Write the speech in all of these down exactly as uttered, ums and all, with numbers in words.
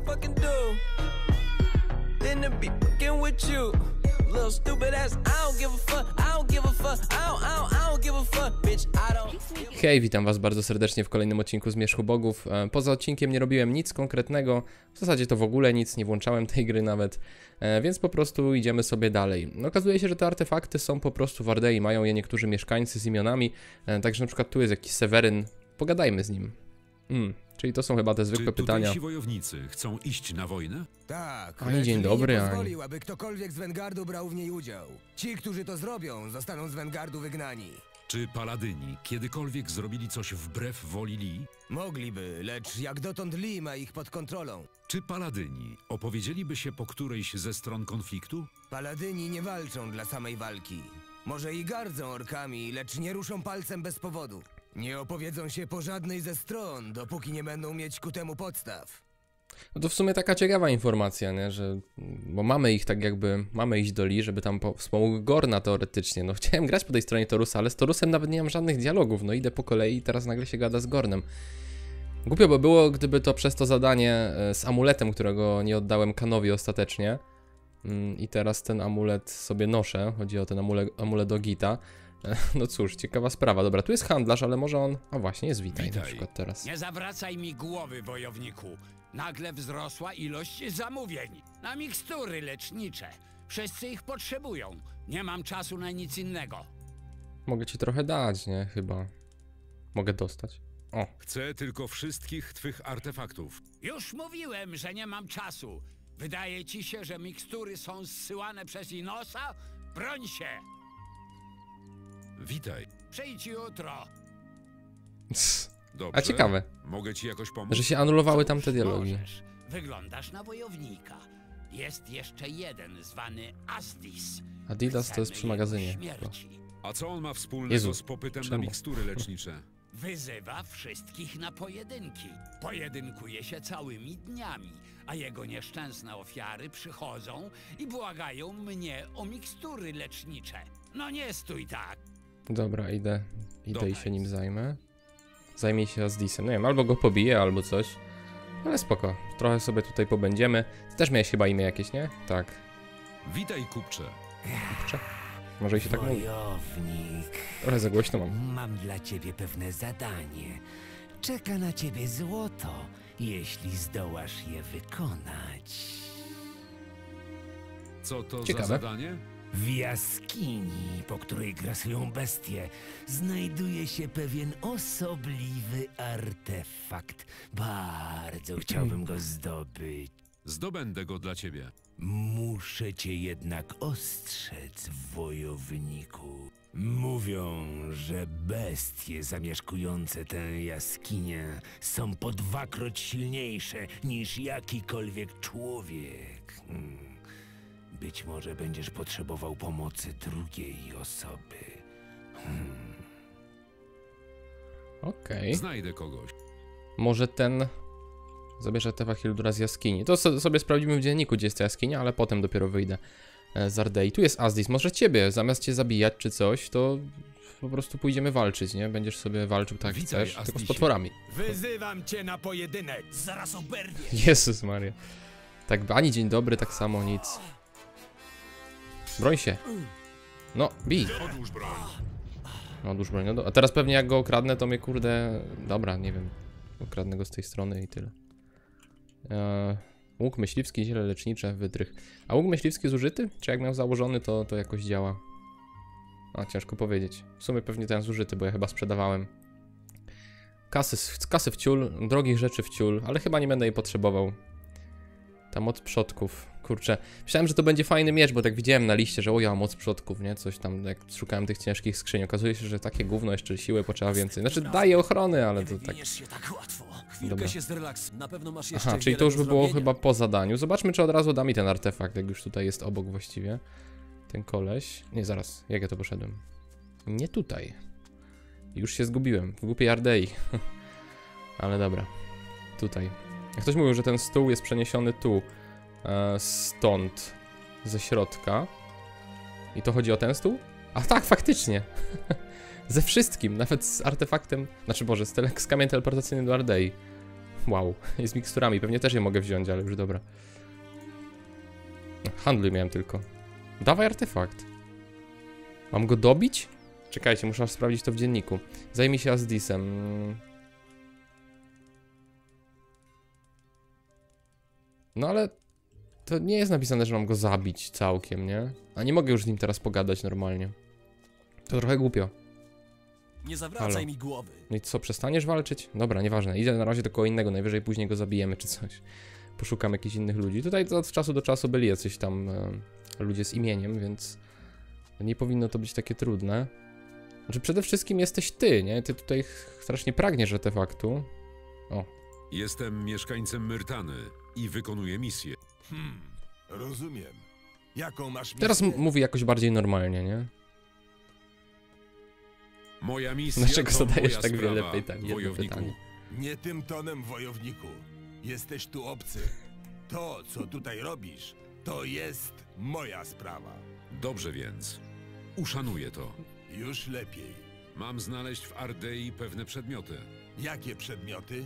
fucking do than to be fucking with you. Little stupid ass, I don't give a fuck, I don't give a fuck, I don't, I don't, I don't give a fuck, bitch, I don't. Hej, witam was bardzo serdecznie w kolejnym odcinku Zmierzchu Bogów. Poza odcinkiem nie robiłem nic konkretnego, w zasadzie to w ogóle nic, nie włączałem tej gry nawet, więc po prostu idziemy sobie dalej. No, okazuje się, że te artefakty są po prostu w Ardei, mają je niektórzy mieszkańcy z imionami, także na przykład tu jest jakiś Seweryn, pogadajmy z nim. Mm. Czyli to są chyba te zwykłe Czy pytania. Czy wojownicy chcą iść na wojnę? Tak, Ani dzień dobry, nie ani... pozwolił, aby ktokolwiek z Wengardu brał w niej udział. Ci, którzy to zrobią, zostaną z Wengardu wygnani. Czy paladyni kiedykolwiek zrobili coś wbrew woli Lee? Mogliby, lecz jak dotąd Lee ma ich pod kontrolą. Czy paladyni opowiedzieliby się po którejś ze stron konfliktu? Paladyni nie walczą dla samej walki. Może i gardzą orkami, lecz nie ruszą palcem bez powodu. Nie opowiedzą się po żadnej ze stron, dopóki nie będą mieć ku temu podstaw. No to w sumie taka ciekawa informacja, nie? Że... Bo mamy ich tak jakby, mamy iść do Lee, żeby tam po... wspomógł Gorna teoretycznie. No chciałem grać po tej stronie Torusa, ale z Torusem nawet nie mam żadnych dialogów. No idę po kolei i teraz nagle się gada z Gornem. Głupio by było, gdyby to przez to zadanie z amuletem, którego nie oddałem Kanowi ostatecznie. I teraz ten amulet sobie noszę. Chodzi o ten amulet, amulet Ogita. No cóż, ciekawa sprawa. Dobra, tu jest handlarz, ale może on... A właśnie, jest witaj, witaj na przykład teraz. Nie zawracaj mi głowy, wojowniku. Nagle wzrosła ilość zamówień na mikstury lecznicze. Wszyscy ich potrzebują. Nie mam czasu na nic innego. Mogę ci trochę dać, nie? Chyba. Mogę dostać. O. Chcę tylko wszystkich twych artefaktów. Już mówiłem, że nie mam czasu. Wydaje ci się, że mikstury są zsyłane przez Inosa? Broń się! Witaj. Przyjdź jutro. Dobrze. A ciekawe. Mogę ci jakoś pomóc? Że się anulowały Cóż, tamte dialogi. Możesz. Wyglądasz na wojownika. Jest jeszcze jeden zwany Asdis. Adidas to jest przy magazynie. A co on ma wspólnego Jezu, z popytem czemu? na mikstury lecznicze? Wyzywa wszystkich na pojedynki. Pojedynkuje się całymi dniami, a jego nieszczęsne ofiary przychodzą i błagają mnie o mikstury lecznicze. No nie stój tak. Dobra, idę, idę Dobra. i się nim zajmę. Zajmij się Asdisem. Nie wiem, albo go pobiję, albo coś. Ale spoko, trochę sobie tutaj pobędziemy. Ty też miałeś chyba imię jakieś, nie? Tak. Witaj, kupcze. Kurczę. Może i się tak mówi. Wojownik, Trochę za głośno mam. mam dla ciebie pewne zadanie. Czeka na ciebie złoto, jeśli zdołasz je wykonać. Co to Ciekawe. za zadanie? W jaskini, po której grasują bestie, znajduje się pewien osobliwy artefakt. Bardzo chciałbym go zdobyć. Zdobędę go dla ciebie. Muszę cię jednak ostrzec, wojowniku. Mówią, że bestie zamieszkujące tę jaskinię są po dwakroć silniejsze niż jakikolwiek człowiek. Hmm. Być może będziesz potrzebował pomocy drugiej osoby. Hmm. Okej. Okay. Znajdę kogoś. Może ten zabierze Tewa Hildura z jaskini. To so, sobie sprawdzimy w dzienniku, gdzie jest ta jaskinia, ale potem dopiero wyjdę z Ardei. Tu jest Asdis. Może ciebie, zamiast cię zabijać czy coś, to po prostu pójdziemy walczyć, nie? Będziesz sobie walczył tak jak Witaj, chcesz, tylko z Asdisie. potworami. Wyzywam cię na pojedynek! Zaraz oberwie. Jezus Maria. Tak, ani dzień dobry, tak samo nic. Broń się. No, bij. Odłóż broń. Odłóż broń. No do... A teraz pewnie jak go okradnę, to mnie kurde... Dobra, nie wiem. Okradnę go z tej strony i tyle. Eee, łuk myśliwski, ziele lecznicze, wytrych. A łuk myśliwski zużyty? Czy jak miał założony, to, to jakoś działa? A, ciężko powiedzieć. W sumie pewnie ten zużyty, bo ja chyba sprzedawałem. Kasy, kasy w ciul, drogich rzeczy w ciul, ale chyba nie będę jej potrzebował. Ta moc przodków. Kurczę, myślałem, że to będzie fajny miecz, bo tak widziałem na liście, że o ja, moc przodków, nie? Coś tam, jak szukałem tych ciężkich skrzyń. Okazuje się, że takie gówno jeszcze siły potrzeba więcej. Znaczy daje ochrony, ale to tak... się tak łatwo. Dobra. Chwilkę się zrelaks. Na pewno masz jeszcze Aha, czyli wiele to już do by było zrobienia. chyba po zadaniu. Zobaczmy, czy od razu da mi ten artefakt, jak już tutaj jest obok właściwie. Ten koleś. Nie, zaraz, jak ja to poszedłem? Nie tutaj. Już się zgubiłem, w głupiej Ardei. Ale dobra. Tutaj. Jak ktoś mówił, że ten stół jest przeniesiony tu. E, stąd. Ze środka. I to chodzi o ten stół? A tak, faktycznie. Ze wszystkim, nawet z artefaktem. Znaczy, Boże, z, tele, z kamieniem teleportacyjnym do Ardei. Wow, jest miksturami, pewnie też je mogę wziąć, ale już dobra. Handluj miałem tylko. Dawaj artefakt. Mam go dobić? Czekajcie, muszę sprawdzić to w dzienniku. Zajmij się Asdisem. No ale to nie jest napisane, że mam go zabić całkiem, nie? A nie mogę już z nim teraz pogadać normalnie. To trochę głupio. Nie zawracaj Halo. mi głowy. No i co, przestaniesz walczyć? Dobra, nieważne. Idę na razie do kogo innego, najwyżej później go zabijemy czy coś. Poszukam jakichś innych ludzi. Tutaj to od czasu do czasu byli jacyś tam e, ludzie z imieniem, więc nie powinno to być takie trudne. Znaczy przede wszystkim jesteś ty, nie? Ty tutaj strasznie pragniesz artefaktu. O. Jestem mieszkańcem Myrtany i wykonuję misję. Hmm, rozumiem. Jaką masz misję? Teraz mówi jakoś bardziej normalnie, nie? Moja misja Dlaczego to zadajesz moja tak sprawa, wiele pytań? Jedno wojowniku. pytanie. Nie tym tonem, wojowniku. Jesteś tu obcy. To, co tutaj robisz, to jest moja sprawa. Dobrze więc. Uszanuję to. Już lepiej. Mam znaleźć w Ardei pewne przedmioty. Jakie przedmioty?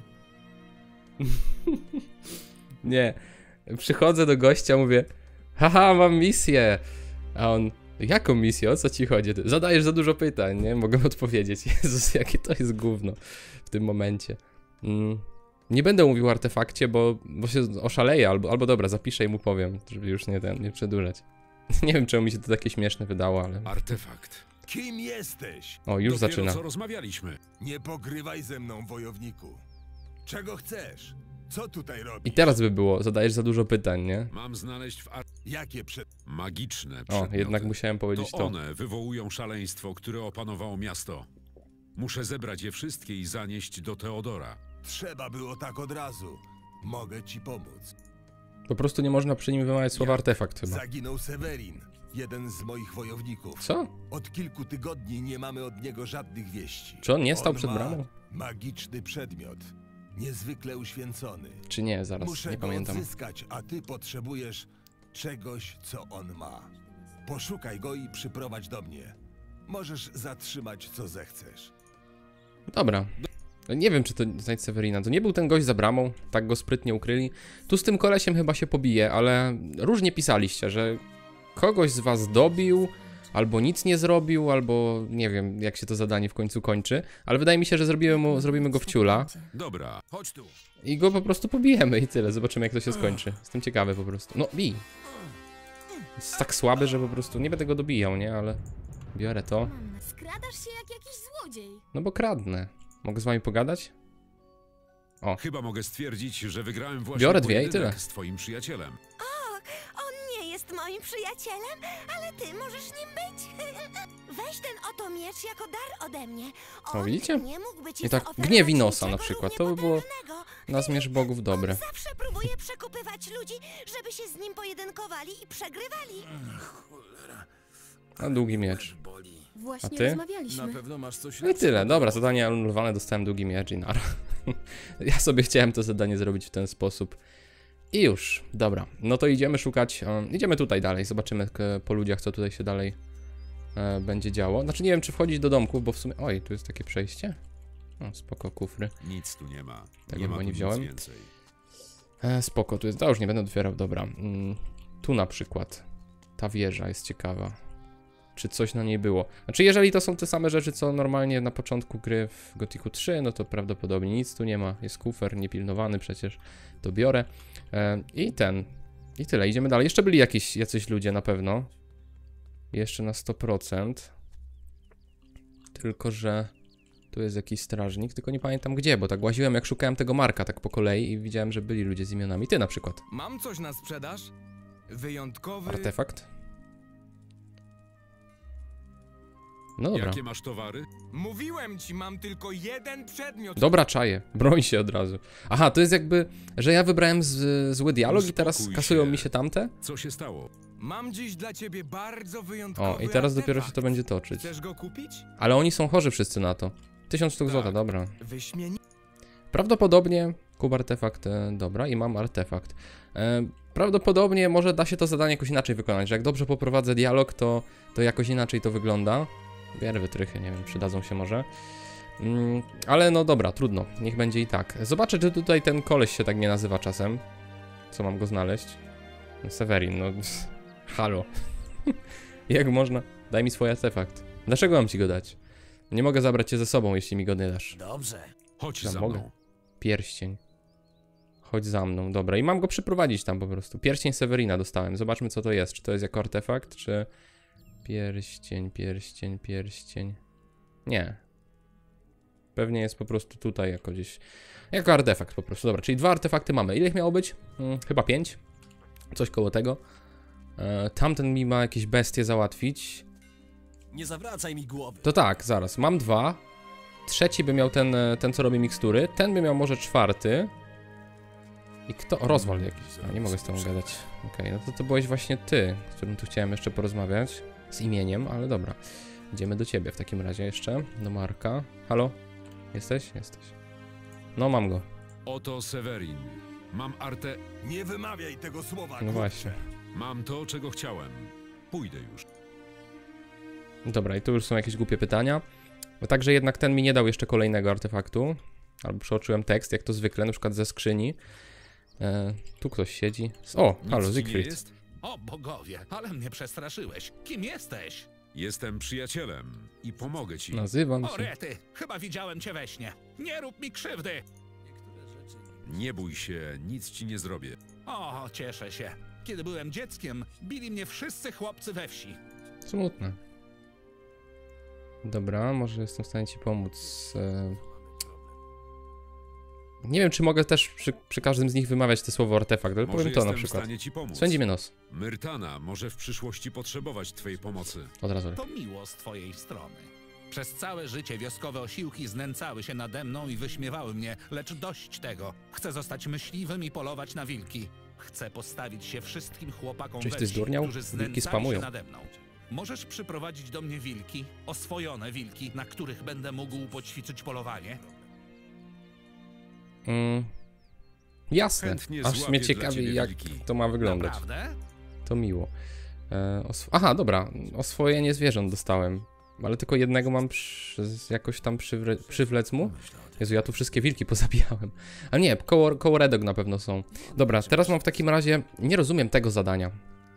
Nie. Przychodzę do gościa, mówię: haha, mam misję. A on: jaką misję? O co ci chodzi? Zadajesz za dużo pytań, nie? Mogę odpowiedzieć. Jezus, jakie to jest gówno w tym momencie. Mm. Nie będę mówił o artefakcie, bo, bo się oszaleję, albo, albo dobra, zapiszę i mu powiem, żeby już nie, ten, nie przedłużać. Nie wiem, czemu mi się to takie śmieszne wydało, ale... Artefakt. Kim jesteś? O, już Dopiero zaczyna. co rozmawialiśmy. Nie pogrywaj ze mną, wojowniku. Czego chcesz? Co tutaj robisz? I teraz by było, zadajesz za dużo pytań, nie? Mam znaleźć w Ardei Jakie przed... magiczne O, przedmioty. jednak musiałem powiedzieć To to. one wywołują szaleństwo, które opanowało miasto. Muszę zebrać je wszystkie i zanieść do Teodora. Trzeba było tak od razu. Mogę ci pomóc. Po prostu nie można przy nim wymawiać słowa Jak artefakt chyba. Zaginął Severin, jeden z moich wojowników. Co? Od kilku tygodni nie mamy od niego żadnych wieści. Czy on nie stał On przed ma bramą? magiczny przedmiot, niezwykle uświęcony. Czy nie? Zaraz, Muszę nie go pamiętam. odzyskać, a ty potrzebujesz czegoś, co on ma. Poszukaj go i przyprowadź do mnie. Możesz zatrzymać, co zechcesz. Dobra. Nie wiem, czy to znajdź Severina. To nie był ten gość za bramą, tak go sprytnie ukryli. Tu z tym kolesiem chyba się pobije, ale różnie pisaliście, że kogoś z was dobił, albo nic nie zrobił, albo nie wiem, jak się to zadanie w końcu kończy, ale wydaje mi się, że zrobimy, mu, zrobimy go w ciula Dobra, chodź tu. i go po prostu pobijemy i tyle. Zobaczymy, jak to się skończy. Jestem ciekawy po prostu. No, bij. Jest tak słaby, że po prostu nie będę go dobijał, nie? Ale biorę to. Skradasz się jak jakiś złodziej. No bo kradnę. Mogę z wami pogadać? Chyba mogę stwierdzić, że wygrałem właśnie Biorę dwie i pojedynek tyle. z twoim przyjacielem. On nie jest moim przyjacielem, ale ty możesz nim być. Weź ten oto miecz jako dar ode mnie. On O, widzicie? nie mógłby ci I tak zaoferować gniew Inosa niczego na przykład, równie to by było potężnego. na zmierzch bogów dobre. On zawsze próbuje przekupywać ludzi, żeby się z nim pojedynkowali i przegrywali. A długi miecz. Właśnie A ty? rozmawialiśmy. Na pewno masz coś No i tyle, dobra, zadanie anulowane, dostałem długi miecz i nara. Ja sobie chciałem to zadanie zrobić w ten sposób. I już, dobra, no to idziemy szukać, um, idziemy tutaj dalej, zobaczymy k- po ludziach, co tutaj się dalej e, będzie działo. Znaczy nie wiem, czy wchodzić do domków, bo w sumie, oj, tu jest takie przejście. O, spoko, kufry. Nic tu nie ma. Tak, nie bo ma nie tu wziąłem. nic więcej. E, spoko, tu jest, to już nie będę otwierał, dobra. Mm, tu na przykład, ta wieża jest ciekawa. Czy coś na niej było. Znaczy, jeżeli to są te same rzeczy, co normalnie na początku gry w Gothicu trzy, no to prawdopodobnie nic tu nie ma. Jest kufer, niepilnowany przecież, to biorę. E, I ten. I tyle, idziemy dalej. Jeszcze byli jakieś, jacyś ludzie na pewno. Jeszcze na sto procent. Tylko, że tu jest jakiś strażnik, tylko nie pamiętam gdzie, bo tak łaziłem, jak szukałem tego Marka tak po kolei i widziałem, że byli ludzie z imionami. Ty na przykład. Mam coś na sprzedaż? Wyjątkowy... Artefakt? No dobra. Jakie masz towary? Mówiłem ci, mam tylko jeden przedmiot. Dobra, czaję. Broń się od razu. Aha, to jest jakby, że ja wybrałem z, zły dialog i teraz Uspokój kasują się. mi się tamte? Co się stało? Mam dziś dla ciebie bardzo wyjątkowy O, i teraz dopiero się artefakt. to będzie toczyć. Chcesz go kupić? Ale oni są chorzy wszyscy na to. Tysiąc sztuk Tak. złota, dobra. Wyśmieni... Prawdopodobnie kup artefakt, e, dobra, i mam artefakt. E, prawdopodobnie może da się to zadanie jakoś inaczej wykonać, że jak dobrze poprowadzę dialog, to, to jakoś inaczej to wygląda. Bierę wytrychy, nie wiem, przydadzą się może. Mm, ale no dobra, trudno, niech będzie i tak. Zobaczę, czy tutaj ten koleś się tak nie nazywa czasem. Co mam go znaleźć? No, Severin, no halo. Jak można? Daj mi swój artefakt. Dlaczego mam ci go dać? Nie mogę zabrać cię ze sobą, jeśli mi go nie dasz. Dobrze. Chodź Ja za mogę. mną. Pierścień. Chodź za mną, dobra. I mam go przyprowadzić tam po prostu. Pierścień Severina dostałem. Zobaczmy, co to jest. Czy to jest jako artefakt, czy... Pierścień, pierścień, pierścień... Nie. Pewnie jest po prostu tutaj jako gdzieś... Jako artefakt po prostu. Dobra, czyli dwa artefakty mamy. Ile ich miało być? Hmm, chyba pięć. Coś koło tego. E, tamten mi ma jakieś bestie załatwić. Nie zawracaj mi głowy. To tak, zaraz. Mam dwa. Trzeci by miał ten, ten co robi mikstury. Ten by miał może czwarty. I kto? O, Rozwal jakiś. A, nie mogę z tobą gadać. Okej, okay, no to to byłeś właśnie ty, z którym tu chciałem jeszcze porozmawiać. Z imieniem, ale dobra. Idziemy do ciebie w takim razie jeszcze. Do Marka. Halo? Jesteś? Jesteś. No, mam go. Oto Severin. Mam artę... Nie wymawiaj tego słowa, No kurczę. właśnie. Mam to, czego chciałem. Pójdę już. Dobra, i tu już są jakieś głupie pytania. Bo także jednak ten mi nie dał jeszcze kolejnego artefaktu. Albo przeoczyłem tekst, jak to zwykle, na przykład ze skrzyni. E, tu ktoś siedzi. O, Nic halo, ci nie Siegfried. jest? O bogowie, ale mnie przestraszyłeś. Kim jesteś? Jestem przyjacielem i pomogę ci. Nazywam O się. rety, chyba widziałem cię we śnie. Nie rób mi krzywdy. Nie bój się, nic ci nie zrobię. O, cieszę się. Kiedy byłem dzieckiem, bili mnie wszyscy chłopcy we wsi. Smutne. Dobra, może jestem w stanie ci pomóc. E... Nie wiem, czy mogę też przy, przy każdym z nich wymawiać te słowo artefakt, ale Może powiem to jestem na przykład. w stanie ci pomóc. Swędzi mnie nos. Myrtana może w przyszłości potrzebować twojej pomocy. Od razu. To miło z twojej strony. Przez całe życie wioskowe osiłki znęcały się nade mną i wyśmiewały mnie, lecz dość tego. Chcę zostać myśliwym i polować na wilki. Chcę postawić się wszystkim chłopakom Czyś we ty wsi, zdurniał? którzy Wilki znęcali spamują. się nade mną. Możesz przyprowadzić do mnie wilki, oswojone wilki, na których będę mógł poćwiczyć polowanie? Mm, jasne. Chętnie Aż złapię mnie dla ciekawi, ciebie jak wilki. to ma wyglądać. Naprawdę? To miło. E, osw- Aha, dobra. Oswojenie zwierząt dostałem. Ale tylko jednego mam przy, jakoś tam przywre- przywlec mu. Jezu, ja tu wszystkie wilki pozabijałem. Ale nie, koło, koło Redog na pewno są. Dobra, teraz mam w takim razie... Nie rozumiem tego zadania.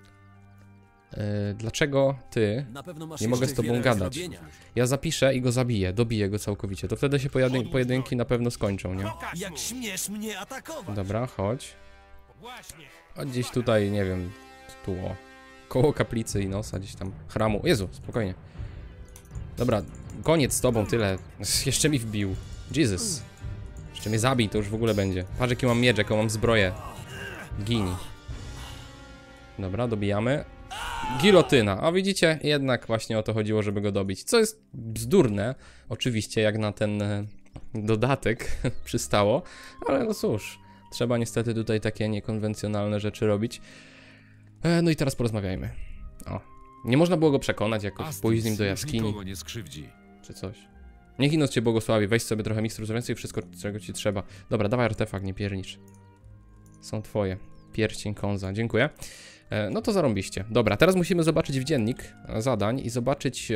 E, dlaczego ty... Na pewno masz Nie mogę jeszcze z tobą wiele do gadać. zrobienia. Ja zapiszę i go zabiję, dobiję go całkowicie. To wtedy się pojedyn- pojedynki na pewno skończą, nie? Jak śmiesz mnie atakować? Dobra, chodź. Chodź gdzieś tutaj, nie wiem, tu o. Koło kaplicy i nosa, gdzieś tam chramu. Jezu, spokojnie. Dobra, koniec z tobą, tyle. Jeszcze mi wbił. Jesus. Jeszcze mnie zabij, to już w ogóle będzie. Patrz jaki mam miecz, jaką mam zbroję. Gini. Dobra, dobijamy. Gilotyna. A widzicie, jednak właśnie o to chodziło, żeby go dobić. Co jest bzdurne, oczywiście, jak na ten e, dodatek przystało. Ale no cóż, trzeba niestety tutaj takie niekonwencjonalne rzeczy robić. E, no i teraz porozmawiajmy. O, nie można było go przekonać jakoś, Astis pójść z nim do już jaskini, nikogo nie skrzywdzi. czy coś. Niech Inos cię błogosławi, weź sobie trochę mikstur zdrowia i wszystko, czego ci trzeba. Dobra, dawaj artefakt, nie piernicz. Są twoje. Pierścień Konza, dziękuję. E, no to zarąbiście. Dobra, teraz musimy zobaczyć w dziennik zadań i zobaczyć...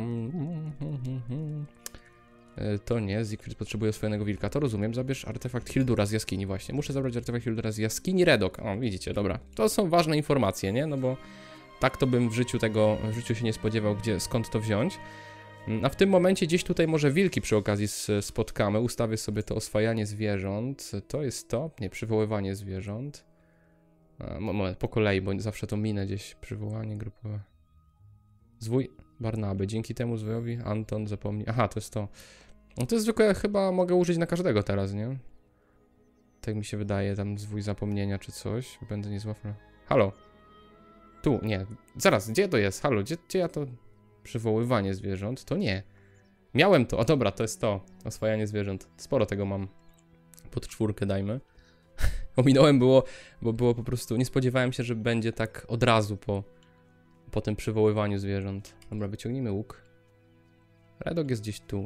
Um, e, to nie, Siegfried potrzebuje swojego wilka, to rozumiem. Zabierz artefakt Hildura z jaskini właśnie. Muszę zabrać artefakt Hildura z jaskini Redog. O, widzicie, dobra. To są ważne informacje, nie? No bo tak to bym w życiu tego, w życiu się nie spodziewał, gdzie, skąd to wziąć. A w tym momencie gdzieś tutaj może wilki przy okazji spotkamy. Ustawię sobie to oswajanie zwierząt. To jest to? Nie, przywoływanie zwierząt. A, moment, po kolei, bo zawsze to minę gdzieś. Przywołanie grupowe. Zwój Barnaby. Dzięki temu zwojowi Anton zapomni... Aha, to jest to. No to jest zwykłe, chyba mogę użyć na każdego teraz, nie? Tak mi się wydaje, tam zwój zapomnienia czy coś. Będę niezłapny. Halo. Tu, nie. Zaraz, gdzie to jest? Halo, gdzie, gdzie ja to... Przywoływanie zwierząt? To nie. Miałem to. O dobra, to jest to. Oswajanie zwierząt. Sporo tego mam. Pod czwórkę dajmy. Ominąłem było, bo było po prostu... Nie spodziewałem się, że będzie tak od razu po, po tym przywoływaniu zwierząt. Dobra, wyciągnijmy łuk. Redog jest gdzieś tu.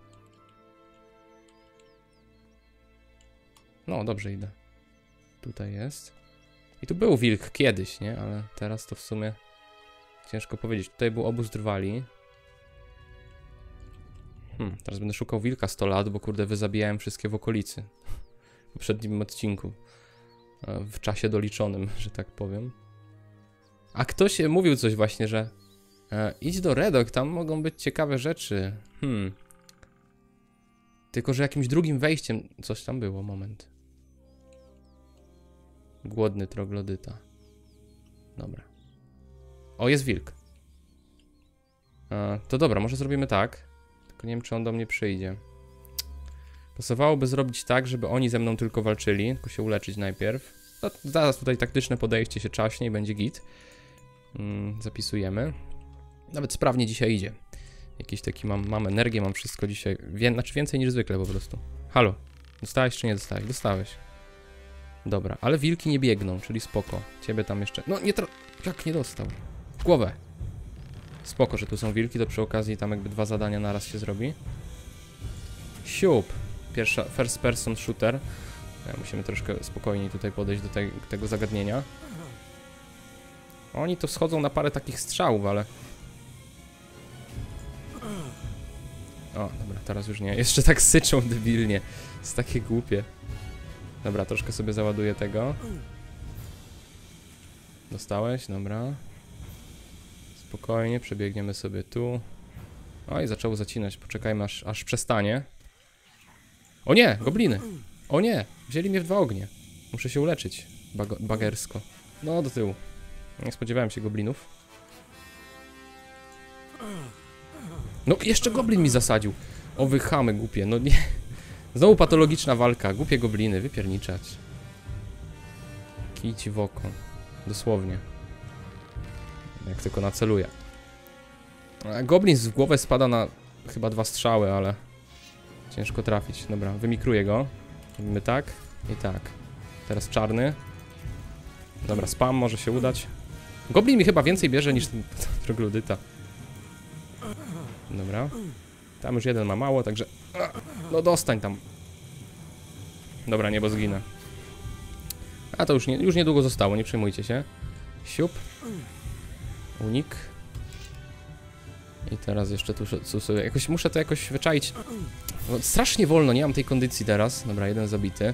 No, dobrze idę. Tutaj jest. I tu był wilk kiedyś, nie? Ale teraz to w sumie... Ciężko powiedzieć. Tutaj był obóz drwali. Hmm, teraz będę szukał wilka sto lat, bo kurde wyzabijałem wszystkie w okolicy. W poprzednim odcinku. W czasie doliczonym, że tak powiem. A ktoś mówił coś właśnie, że e, idź do Redok, tam mogą być ciekawe rzeczy. Hmm. Tylko, że jakimś drugim wejściem coś tam było, moment. Głodny troglodyta. Dobra. O, jest wilk. E, to dobra, może zrobimy tak. Tylko nie wiem, czy on do mnie przyjdzie. Pasowałoby zrobić tak, żeby oni ze mną tylko walczyli, tylko się uleczyć najpierw. No, zaraz tutaj taktyczne podejście się czaśnie i będzie git. Mm, zapisujemy. Nawet sprawnie dzisiaj idzie. Jakiś taki mam, mam energię, mam wszystko dzisiaj. Wie, znaczy więcej niż zwykle po prostu. Halo, dostałeś czy nie dostałeś? Dostałeś. Dobra, ale wilki nie biegną, czyli spoko. Ciebie tam jeszcze... No nie tra... Jak nie dostał? W głowę. Spoko, że tu są wilki, to przy okazji tam jakby dwa zadania naraz się zrobi. Siup. Pierwsza first person shooter. Musimy troszkę spokojniej tutaj podejść do tej, tego zagadnienia. Oni to schodzą na parę takich strzałów, ale... O, dobra, teraz już nie. Jeszcze tak syczą debilnie. Jest takie głupie. Dobra, troszkę sobie załaduję tego. Dostałeś? Dobra. Spokojnie, przebiegniemy sobie tu. Oj, zaczęło zacinać. Poczekajmy aż, aż przestanie. O nie, gobliny. O nie, wzięli mnie w dwa ognie. Muszę się uleczyć. Bago bagersko. No, do tyłu. Nie spodziewałem się goblinów. No, jeszcze goblin mi zasadził. O, wy chamy głupie. No nie. Znowu patologiczna walka. Głupie gobliny, wypierniczać. Kij ci w oko. Dosłownie. Jak tylko naceluję. Goblin z głowę spada na chyba dwa strzały, ale ciężko trafić. Dobra, wymikruję go. Robimy tak i tak. Teraz czarny. Dobra, spam może się udać. Goblin mi chyba więcej bierze niż ten troglodyta. Dobra. Tam już jeden ma mało, także... No dostań tam. Dobra, nie, bo zginę. A to już, nie, już niedługo zostało, nie przejmujcie się. Siup. Unik. I teraz jeszcze tu, tu sobie... Jakoś muszę to jakoś wyczaić. No, strasznie wolno, nie mam tej kondycji teraz. Dobra, jeden zabity.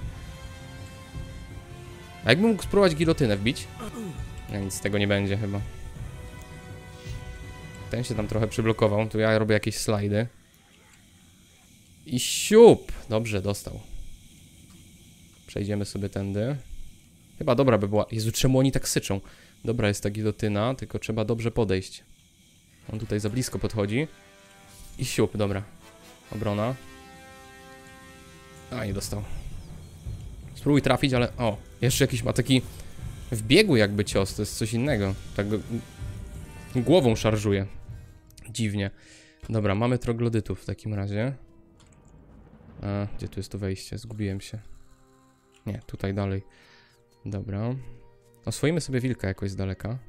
A jakbym mógł spróbować gilotynę wbić? No, nic z tego nie będzie chyba. Ten się tam trochę przyblokował. Tu ja robię jakieś slajdy. I siup! Dobrze, dostał. Przejdziemy sobie tędy. Chyba dobra by była... Jezu, czemu oni tak syczą? Dobra jest ta gilotyna, tylko trzeba dobrze podejść. On tutaj za blisko podchodzi. I siup, dobra. Obrona. A, nie dostał. Spróbuj trafić, ale... O, jeszcze jakiś ma taki... W biegu jakby cios, to jest coś innego. Tak go... Głową szarżuje. Dziwnie. Dobra, mamy troglodytów w takim razie. A, gdzie tu jest to wejście? Zgubiłem się. Nie, tutaj dalej. Dobra. Oswoimy sobie wilka jakoś z daleka.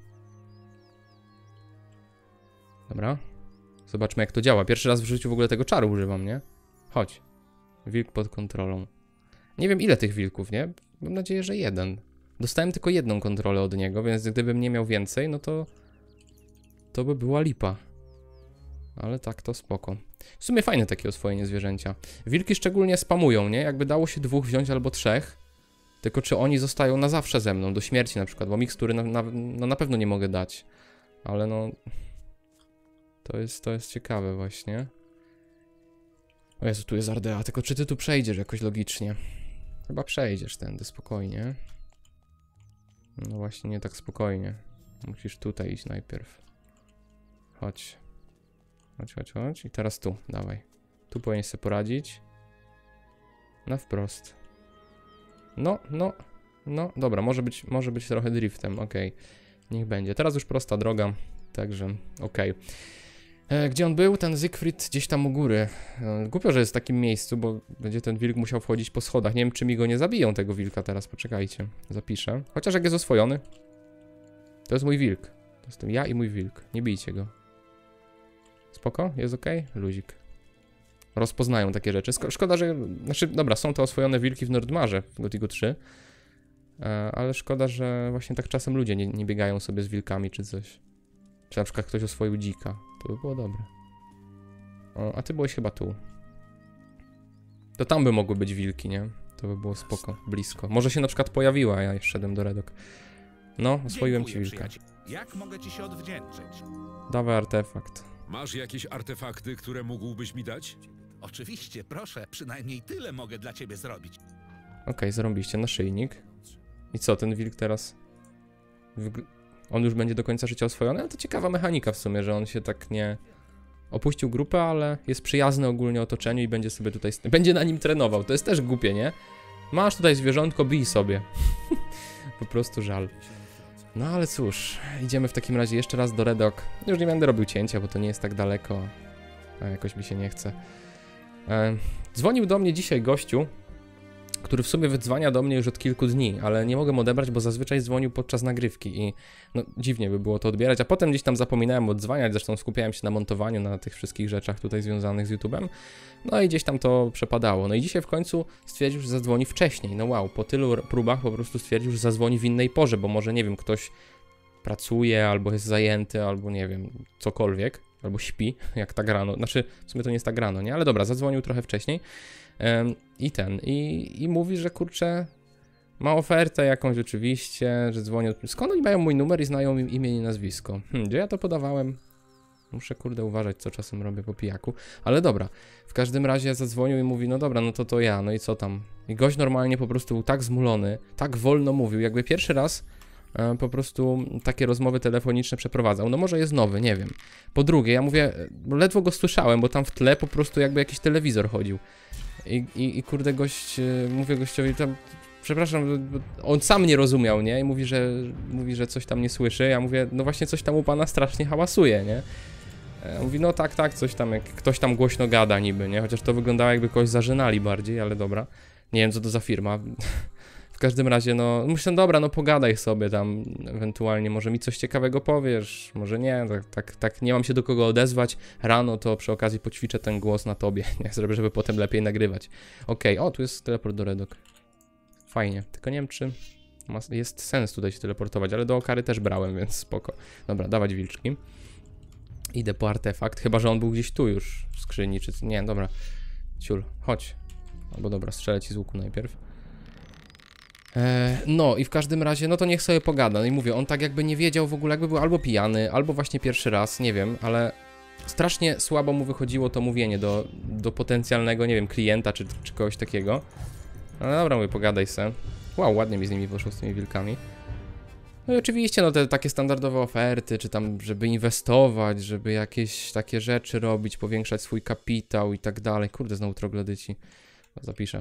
Dobra. Zobaczmy jak to działa. Pierwszy raz w życiu w ogóle tego czaru używam, nie? Chodź. Wilk pod kontrolą. Nie wiem ile tych wilków, nie? Mam nadzieję, że jeden. Dostałem tylko jedną kontrolę od niego, więc gdybym nie miał więcej, no to... To by była lipa. Ale tak to spoko. W sumie fajne takie oswojenie zwierzęcia. Wilki szczególnie spamują, nie? Jakby dało się dwóch wziąć albo trzech. Tylko czy oni zostają na zawsze ze mną, do śmierci na przykład, bo mikstury na, na, no na pewno nie mogę dać. Ale no... To jest, to jest ciekawe właśnie. O Jezu, tu jest Ardea, tylko czy ty tu przejdziesz jakoś logicznie? Chyba przejdziesz tędy, spokojnie. No właśnie, nie tak spokojnie. Musisz tutaj iść najpierw. Chodź. Chodź, chodź, chodź. I teraz tu, dawaj. Tu powinieneś sobie poradzić. Na wprost. No, no, no. Dobra, może być, może być trochę driftem, okej. Okay. Niech będzie. Teraz już prosta droga, także okej. Okay. E, gdzie on był? Ten Siegfried gdzieś tam u góry. E, głupio, że jest w takim miejscu, bo będzie ten wilk musiał wchodzić po schodach. Nie wiem, czy mi go nie zabiją, tego wilka teraz. Poczekajcie. Zapiszę. Chociaż jak jest oswojony. To jest mój wilk. To jestem ja i mój wilk. Nie bijcie go. Spoko? Jest ok? Luzik. Rozpoznają takie rzeczy. Szkoda, że... Znaczy, dobra, są to oswojone wilki w Nordmarze w Gothicu trzy. E, ale szkoda, że właśnie tak czasem ludzie nie, nie biegają sobie z wilkami czy coś. Czy na przykład ktoś oswoił dzika. To by było dobre. O, a ty byłeś chyba tu. To tam by mogły być wilki, nie? To by było spoko, blisko. Może się na przykład pojawiła, a ja jeszcze szedłem do Redok. No, oswoiłem ci wilka. Przyjaciel. Jak mogę ci się odwdzięczyć? Dawaj artefakt. Masz jakieś artefakty, które mógłbyś mi dać? Oczywiście, proszę, przynajmniej tyle mogę dla ciebie zrobić. Okej, okay, zarąbiście, naszyjnik. I co, ten wilk teraz... Wygl... On już będzie do końca życia oswojony? Ale to ciekawa mechanika w sumie, że on się tak nie... Opuścił grupę, ale jest przyjazny ogólnie otoczeniu i będzie sobie tutaj... Będzie na nim trenował, to jest też głupie, nie? Masz tutaj zwierzątko, bij sobie. Po prostu żal. No ale cóż, idziemy w takim razie jeszcze raz do Redok. Już nie będę robił cięcia, bo to nie jest tak daleko. A jakoś mi się nie chce. E, dzwonił do mnie dzisiaj gościu, który w sumie wydzwania do mnie już od kilku dni, ale nie mogę mu odebrać, bo zazwyczaj dzwonił podczas nagrywki i no dziwnie by było to odbierać, a potem gdzieś tam zapominałem odzwaniać, zresztą skupiałem się na montowaniu, na tych wszystkich rzeczach tutaj związanych z YouTube'em, no i gdzieś tam to przepadało. No i dzisiaj w końcu stwierdził, że zadzwoni wcześniej, no wow, po tylu próbach po prostu stwierdził, że zadzwoni w innej porze, bo może, nie wiem, ktoś pracuje, albo jest zajęty, albo nie wiem, cokolwiek, albo śpi, jak tak rano, znaczy w sumie to nie jest tak rano, nie, ale dobra, zadzwonił trochę wcześniej. I ten, i, i mówi, że kurczę, ma ofertę jakąś oczywiście, że dzwonią. Skąd oni mają mój numer i znają im imię i nazwisko? Hmm, gdzie ja to podawałem? Muszę kurde uważać, co czasem robię po pijaku. Ale dobra, w każdym razie zadzwonił i mówi, no dobra, no to to ja, no i co tam? I gość normalnie po prostu był tak zmulony, tak wolno mówił, jakby pierwszy raz e, po prostu takie rozmowy telefoniczne przeprowadzał. No może jest nowy, nie wiem. Po drugie, ja mówię, ledwo go słyszałem, bo tam w tle po prostu jakby jakiś telewizor chodził. I, i, i kurde gość, mówię gościowi tam, przepraszam, on sam nie rozumiał, nie? I mówi, że mówi, że coś tam nie słyszy. Ja mówię, no właśnie coś tam u pana strasznie hałasuje, nie? Ja mówi, no tak, tak, coś tam, jak ktoś tam głośno gada niby, nie? Chociaż to wyglądało jakby kogoś zażynali bardziej, ale dobra. Nie wiem, co to za firma. W każdym razie, no, myślę, dobra, no pogadaj sobie tam, ewentualnie może mi coś ciekawego powiesz, może nie, tak, tak, tak nie mam się do kogo odezwać, rano to przy okazji poćwiczę ten głos na tobie, nie, zrobię, żeby potem lepiej nagrywać. Okej, okay. O, tu jest teleport do Redok. Fajnie, tylko nie wiem, czy ma, jest sens tutaj się teleportować, ale do Okary też brałem, więc spoko. Dobra, dawać wilczki. Idę po artefakt, chyba że on był gdzieś tu już w skrzyni, czy... Nie, dobra. Ciul, chodź. Albo dobra, strzelę ci z łuku najpierw. No i w każdym razie, no to niech sobie pogada. No i mówię, on tak jakby nie wiedział w ogóle, jakby był albo pijany, albo właśnie pierwszy raz, nie wiem, ale strasznie słabo mu wychodziło to mówienie do, do potencjalnego, nie wiem, klienta czy, czy kogoś takiego. Ale dobra, mówię, pogadaj se. Wow, ładnie mi z nimi poszło, z tymi wilkami. No i oczywiście, no te takie standardowe oferty, czy tam, żeby inwestować, żeby jakieś takie rzeczy robić, powiększać swój kapitał i tak dalej. Kurde, znowu troglodyci. Zapiszę.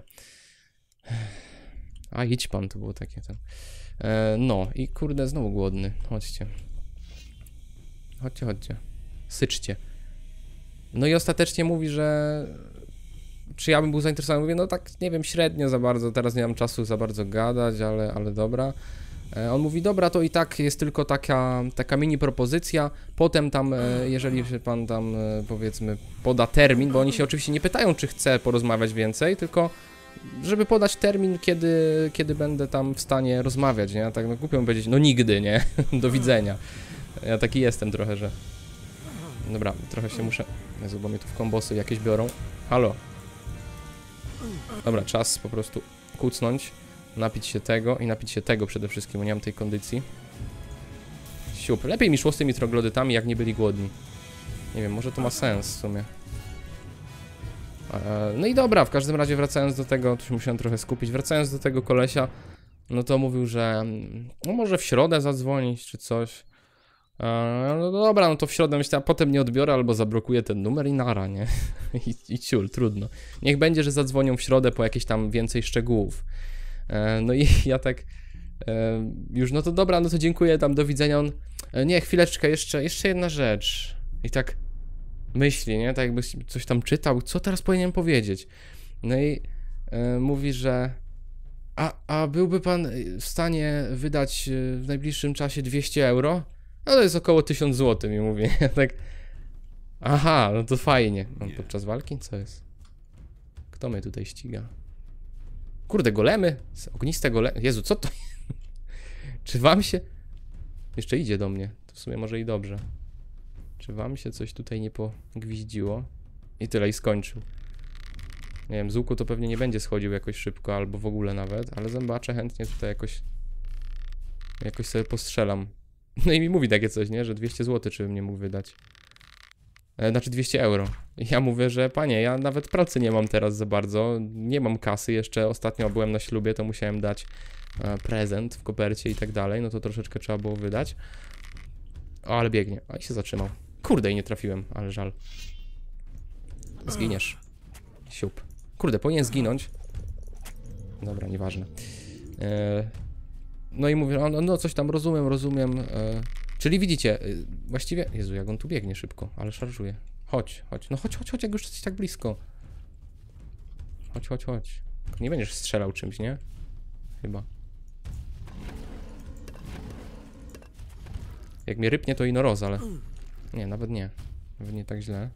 A idź pan, to było takie ten. E, no i kurde, znowu głodny. Chodźcie. Chodźcie, chodźcie. Syczcie. No i ostatecznie mówi, że czy ja bym był zainteresowany? Mówię, no tak, nie wiem, średnio za bardzo, teraz nie mam czasu za bardzo gadać, ale, ale dobra. E, on mówi, dobra, to i tak jest tylko taka, taka mini propozycja, potem tam, e, jeżeli się pan tam, e, powiedzmy, poda termin, bo oni się oczywiście nie pytają, czy chce porozmawiać więcej, tylko żeby podać termin, kiedy, kiedy będę tam w stanie rozmawiać, nie? Ja tak, no głupio powiedzieć, no nigdy, nie? Do widzenia. Ja taki jestem trochę, że... Dobra, trochę się muszę... Jezu, bo mnie tu w kombosy jakieś biorą. Halo. Dobra, czas po prostu kucnąć, napić się tego i napić się tego przede wszystkim, bo nie mam tej kondycji. Siup. Lepiej mi szło z tymi troglodytami, jak nie byli głodni. Nie wiem, może to ma sens w sumie. No i dobra, w każdym razie wracając do tego, tu się musiałem trochę skupić, wracając do tego kolesia, no to mówił, że no może w środę zadzwonić czy coś. No dobra, no to w środę myślę, a potem nie odbiorę albo zablokuję ten numer i nara, nie? I, i ciul, trudno. Niech będzie, że zadzwonią w środę po jakieś tam więcej szczegółów. No i ja tak już, no to dobra, no to dziękuję, tam do widzenia. On, nie, chwileczkę, jeszcze, jeszcze jedna rzecz. I tak myśli, nie? Tak jakby coś tam czytał, co teraz powinienem powiedzieć. No i y, mówi, że a, a byłby pan w stanie wydać w najbliższym czasie dwieście euro? No to jest około tysiąc złotych, mi mówi. Ja tak, aha, no to fajnie. No, podczas walki? Co jest? Kto mnie tutaj ściga? Kurde, golemy? Ogniste golemy? Jezu, co to? Czy wam się... Jeszcze idzie do mnie. To w sumie może i dobrze. Czy wam się coś tutaj nie pogwiździło? I tyle, i skończył. Nie wiem, z łuku to pewnie nie będzie schodził jakoś szybko, albo w ogóle nawet, ale zębacze chętnie tutaj jakoś jakoś sobie postrzelam. No i mi mówi takie coś, nie? Że dwieście złotych czy bym nie mógł wydać. E, znaczy dwieście euro. I ja mówię, że panie, ja nawet pracy nie mam teraz za bardzo, nie mam kasy, jeszcze ostatnio byłem na ślubie, to musiałem dać e, prezent w kopercie i tak dalej, no to troszeczkę trzeba było wydać. O, ale biegnie. A i się zatrzymał. Kurde, i nie trafiłem, ale żal. Zginiesz. Siup. Kurde, powinien zginąć. Dobra, nieważne. E, no i mówię, no, no coś tam rozumiem, rozumiem. E, czyli widzicie, e, właściwie... Jezu, jak on tu biegnie szybko, ale szarżuje. Chodź, chodź. No chodź, chodź, chodź, jak już jesteś tak blisko. Chodź, chodź, chodź. Nie będziesz strzelał czymś, nie? Chyba. Jak mnie rypnie, to inoroz, ale... Nie, nawet nie. Nawet nie tak źle.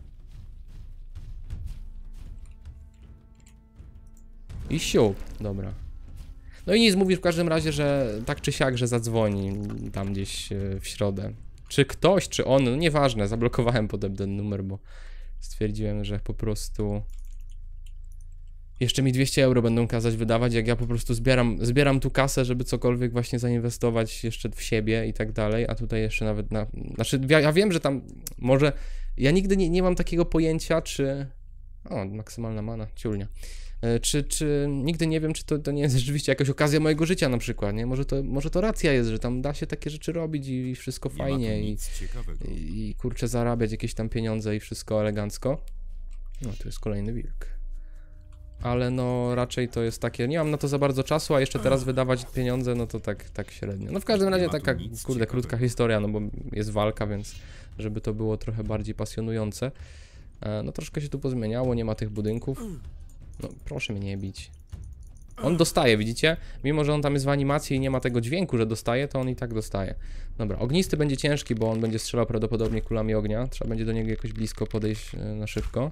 I siup. Dobra. No i nic, mówisz w każdym razie, że tak czy siak, że zadzwoni tam gdzieś w środę. Czy ktoś, czy on, no nieważne, zablokowałem potem ten numer, bo stwierdziłem, że po prostu jeszcze mi dwieście euro będą kazać wydawać, jak ja po prostu zbieram, zbieram tu kasę, żeby cokolwiek właśnie zainwestować jeszcze w siebie i tak dalej, a tutaj jeszcze nawet na... Znaczy, ja, ja wiem, że tam może... Ja nigdy nie, nie mam takiego pojęcia, czy... O, maksymalna mana, ciulnia. Czy, czy nigdy nie wiem, czy to, to nie jest rzeczywiście jakaś okazja mojego życia na przykład, nie? Może to, może to racja jest, że tam da się takie rzeczy robić i, i wszystko nie fajnie i, i, i kurczę zarabiać jakieś tam pieniądze i wszystko elegancko. No, tu jest kolejny wilk. Ale no raczej to jest takie, nie mam na to za bardzo czasu, a jeszcze teraz wydawać pieniądze, no to tak, tak średnio. No w każdym razie taka, kurde, krótka historia, no bo jest walka, więc żeby to było trochę bardziej pasjonujące. No troszkę się tu pozmieniało, nie ma tych budynków. No proszę mnie nie bić. On dostaje, widzicie? Mimo, że on tam jest w animacji i nie ma tego dźwięku, że dostaje, to on i tak dostaje. Dobra, ognisty będzie ciężki, bo on będzie strzelał prawdopodobnie kulami ognia. Trzeba będzie do niego jakoś blisko podejść na szybko.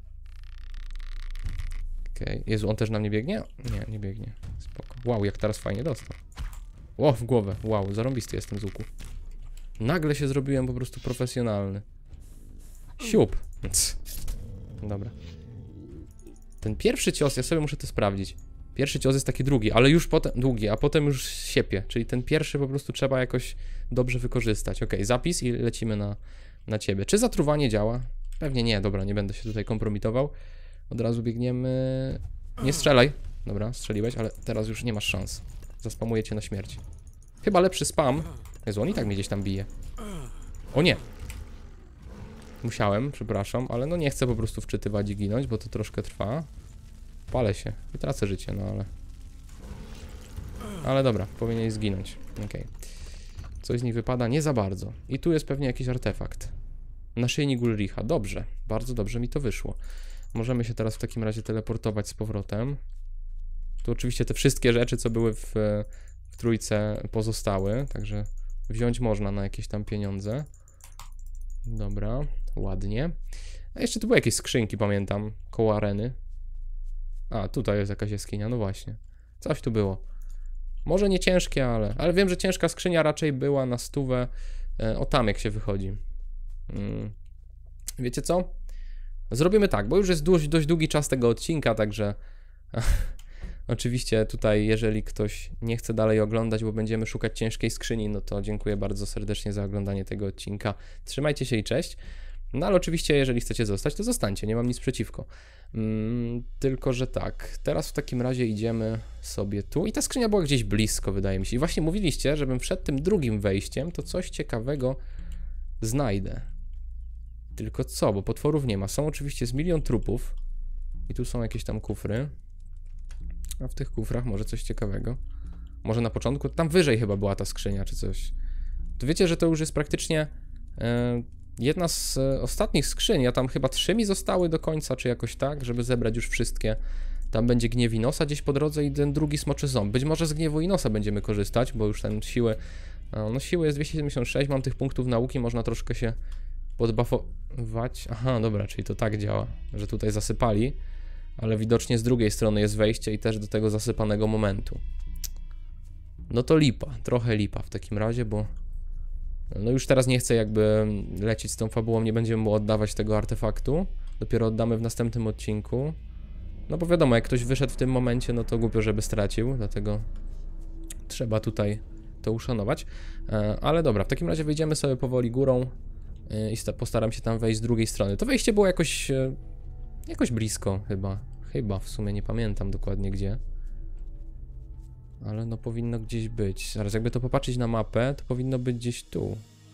Okej, okay. Jezu, on też na mnie biegnie? Nie, nie biegnie. Spoko. Wow, jak teraz fajnie dostał. Ło, w głowę. Wow, zarąbisty jestem z łuku. Nagle się zrobiłem po prostu profesjonalny. Siup. Dobra. Ten pierwszy cios, ja sobie muszę to sprawdzić. Pierwszy cios jest taki drugi, ale już potem długi, a potem już siepie. Czyli ten pierwszy po prostu trzeba jakoś dobrze wykorzystać. Ok, zapis i lecimy na, na ciebie. Czy zatruwanie działa? Pewnie nie, dobra, nie będę się tutaj kompromitował. Od razu biegniemy... Nie strzelaj. Dobra, strzeliłeś, ale teraz już nie masz szans. Zaspamuję cię na śmierć. Chyba lepszy spam. Jezu, on i tak mnie gdzieś tam bije. O nie! Musiałem, przepraszam, ale no nie chcę po prostu wczytywać i ginąć, bo to troszkę trwa. Palę się i tracę życie, no ale... Ale dobra, powinien zginąć. Okej. Okay. Coś z nich wypada? Nie za bardzo. I tu jest pewnie jakiś artefakt. Naszyjnik Ulricha. Dobrze, bardzo dobrze mi to wyszło. Możemy się teraz w takim razie teleportować z powrotem. Tu oczywiście te wszystkie rzeczy, co były w, w trójce, pozostały, także wziąć można na jakieś tam pieniądze. Dobra, ładnie. A jeszcze tu były jakieś skrzynki, pamiętam, koło areny. A, tutaj jest jakaś jaskinia, no właśnie. Coś tu było. Może nie ciężkie, ale... Ale wiem, że ciężka skrzynia raczej była na stówę. E, o tam jak się wychodzi. Hmm. Wiecie co? Zrobimy tak, bo już jest dość, dość długi czas tego odcinka, także... Oczywiście tutaj, jeżeli ktoś nie chce dalej oglądać, bo będziemy szukać ciężkiej skrzyni, no to dziękuję bardzo serdecznie za oglądanie tego odcinka. Trzymajcie się i cześć. No ale oczywiście, jeżeli chcecie zostać, to zostańcie, nie mam nic przeciwko. Mm, tylko, że tak, teraz w takim razie idziemy sobie tu i ta skrzynia była gdzieś blisko, wydaje mi się. I właśnie mówiliście, żebym przed tym drugim wejściem to coś ciekawego znajdę. Tylko co, bo potworów nie ma. Są oczywiście z milion trupów i tu są jakieś tam kufry. A w tych kufrach może coś ciekawego. Może na początku, tam wyżej chyba była ta skrzynia, czy coś. To wiecie, że to już jest praktycznie e, jedna z e, ostatnich skrzyń. Ja tam chyba trzy mi zostały do końca, czy jakoś tak, żeby zebrać już wszystkie. Tam będzie gniew Inosa gdzieś po drodze i ten drugi smoczy ząb. Być może z gniewu Inosa będziemy korzystać, bo już ten siły... No siły jest dwieście siedemdziesiąt sześć, mam tych punktów nauki, można troszkę się podbuffować. Aha, dobra, czyli to tak działa, że tutaj zasypali. Ale widocznie z drugiej strony jest wejście i też do tego zasypanego momentu. No to lipa, trochę lipa w takim razie, bo no już teraz nie chcę jakby lecieć z tą fabułą, nie będziemy mu oddawać tego artefaktu. Dopiero oddamy w następnym odcinku. No bo wiadomo, jak ktoś wyszedł w tym momencie, no to głupio, żeby stracił, dlatego trzeba tutaj to uszanować. Ale dobra, w takim razie wyjdziemy sobie powoli górą i postaram się tam wejść z drugiej strony. To wejście było jakoś, jakoś blisko chyba. Chyba, w sumie nie pamiętam dokładnie gdzie. Ale no powinno gdzieś być. Zaraz, jakby to popatrzeć na mapę, to powinno być gdzieś tu.